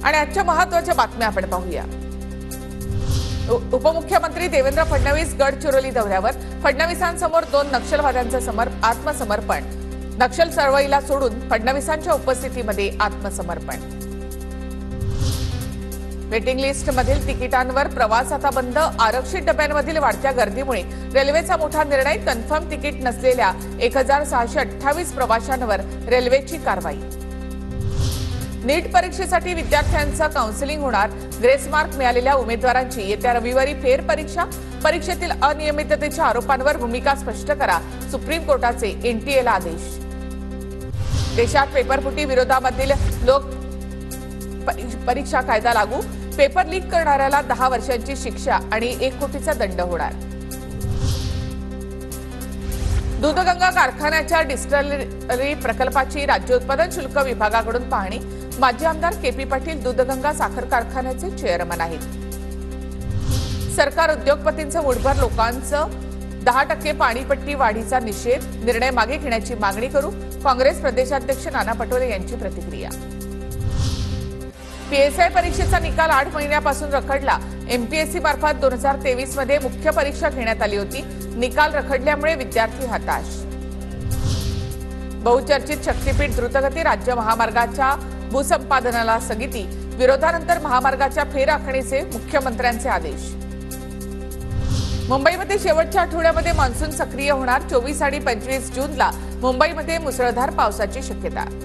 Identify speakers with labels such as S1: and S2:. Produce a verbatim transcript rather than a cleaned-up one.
S1: आणि आजच्या महत्त्वाच्या बातम्या आपण पाहूया। उपमुख्यमंत्री देवेंद्र फडणवीस गडचिरोली दौऱ्यावर। फडणवीसांसमोर दोन नक्षलवाद्यांचं समर आत्मसमर्पण। नक्षल चळवळीला सोडून फडणवीसांच्या उपस्थितीमध्ये आत्मसमर्पण। वेटिंग लिस्ट मधील तिकिटांवर प्रवास आता बंद। आरक्षित डब्यांमधील वाढत्या गर्दीमुळे रेल्वेचा मोठा निर्णय। कन्फर्म तिकीट नसलेल्या एक हजार सहाशे अठ्ठावीस प्रवाशांवर रेल्वेची कारवाई। नीट परीक्षेसाठी विद्यार्थ्यांचं काउन्सिलिंग होणार। ग्रेस मार्क मिळालेल्या उमेदवारांची येत्या रविवारी फेर परीक्षा। परीक्षेतील अनियमिततेच्या आरोपांवर भूमिका स्पष्ट करा, सुप्रीम कोर्टाचे एनटीएला आदेश। देशात पेपरफुटी विरोधामधील लोक परीक्षा कायदा लागू। पेपर लीक करणाऱ्याला दहा वर्षांची शिक्षा आणि एक कोटीचा दंड होणार। दूधगंगा कारखान्याच्या डिस्टिलरी प्रकल्पाची राज्य उत्पादन शुल्क विभागाकडून पाहणी। माजी आमदार केपी पाटील दूधगंगा साखर कारखान्याचे चेअरमन आहेत। सरकार उद्योगपतींचं मुठभर लोकांचं दहा टक्के पाणीपट्टी वाढीचा निषेध। निर्णय मागे घेण्याची मागणी करू। काँग्रेस प्रदेशाध्यक्ष नाना पटोले यांची प्रतिक्रिया। पीएसआय परीक्षेचा निकाल आठ महिन्यापासून रखडला। एमपीएससी मार्फत दोन हजार तेवीस मध्ये मुख्य परीक्षा घेण्यात आली होती। निकाल रखडल्यामुळे विद्यार्थी हताश। बहुचर्चित शक्तीपीठ द्रुतगती राज्य महामार्गाच्या भूसंपादनाला स्थगिती। विरोधानंतर महामार्गाच्या फेरआखणीचे मुख्यमंत्र्यांचे आदेश। मुंबईमध्ये शेवटच्या आठवड्यामध्ये मान्सून सक्रिय होणार। चोवीस आणि पंचवीस जूनला मुंबईमध्ये मुसळधार पावसाची शक्यता।